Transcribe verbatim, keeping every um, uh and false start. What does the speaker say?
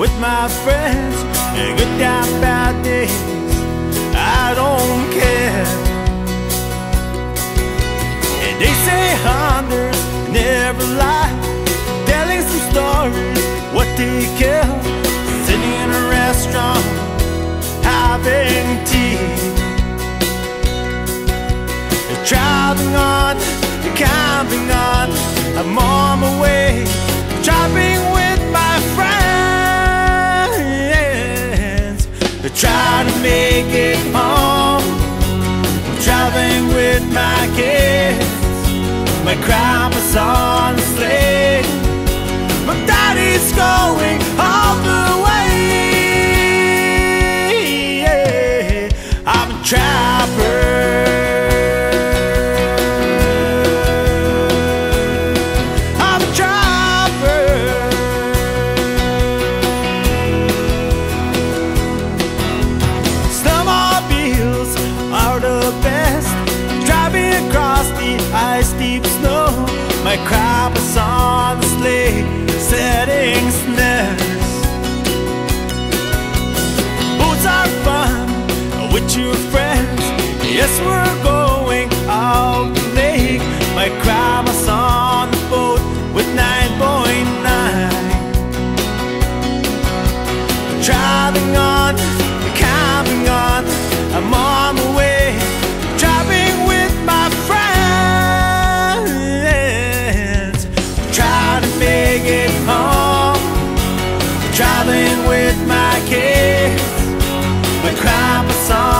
with my friends, and good times, bad days, I don't care. And they say hunters never lie, telling some stories what they kill, sitting in a restaurant having tea. They're traveling on, they're camping on, I'm on my way, driving with my friends. They're trying to make it home, I'm traveling with my kids. My grandpa's on the sleigh, my daddy's going all the way. Yeah. I'm a trapper, I'm a trapper. Snowmobiles are the best, driving across the ice-deep snow. My grandpa's on the sleigh, setting snares. Boats are fun with your friends, yes, we're going out the lake. My grandma's on the boat with nine point nine. Driving on, camping on, I'm on my way, driving with my friends. Trying to make it home, traveling with my kids. My grandpa's on